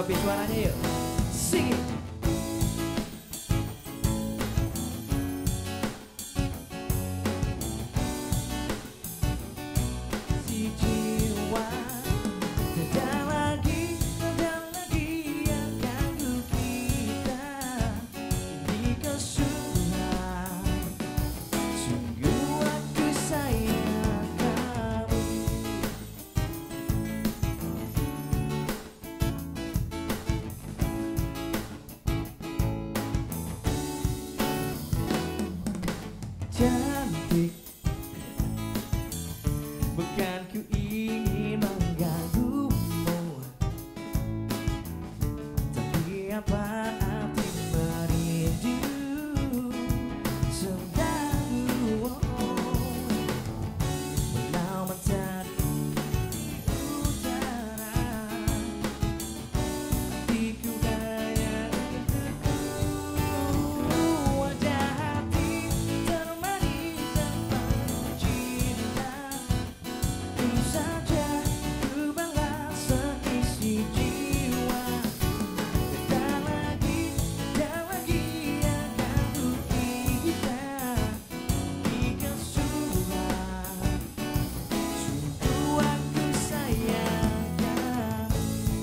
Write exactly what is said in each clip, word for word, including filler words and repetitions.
Kopi suaranya yuk. Sing it. Si jiwa tidak lagi, tidak lagi yang ganggu kita di kesulitan. Sungguh aku sayang kamu. Cantik, bukan ku ingin mengganggumu, tapi apa arti merindu selalu walau mentari utara, hatiku hanya untukmu. Wajah hati termanis dan penuh cinta, tentu saja ku balas seisi jiwa. Tak lagi, tak lagi yang ganggu kita di kesulitan. Sungguh aku sayang kamu.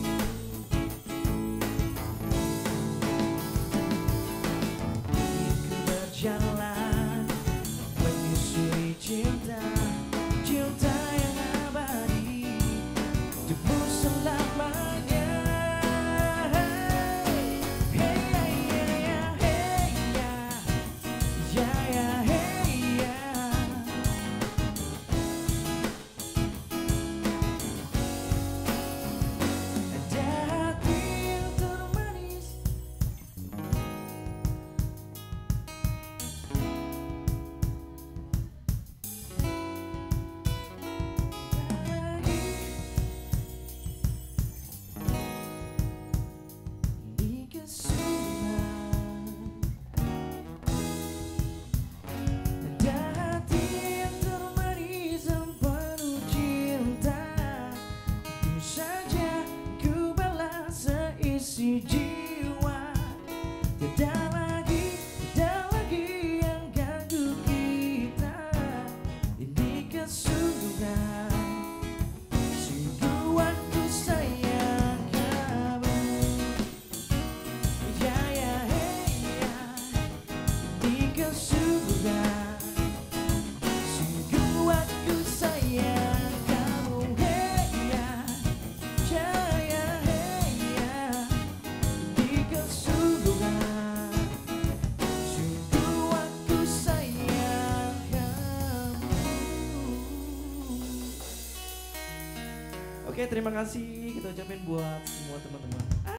Ku berjalan menyusuri cinta, cinta yang abadi untukmu selamanya. Hey ya ya ya, hey ya ya ya, hey ya. Ada hati yang termanis, di kesulitan. Ada hati yang termanis dan penuh cinta, tentu saja ku balas seisi jiwa. Tidak lagi, tidak lagi yang ganggu kita ini kesulitan. Sungguh aku sayang kamu. Ya ya hey ya, di kesulitan. Sungguh aku sayang kamu. Hey ya, ya ya hey ya, di kesulitan. Sungguh aku sayang kamu. Oke, terima kasih kita ucapin buat semua teman-teman.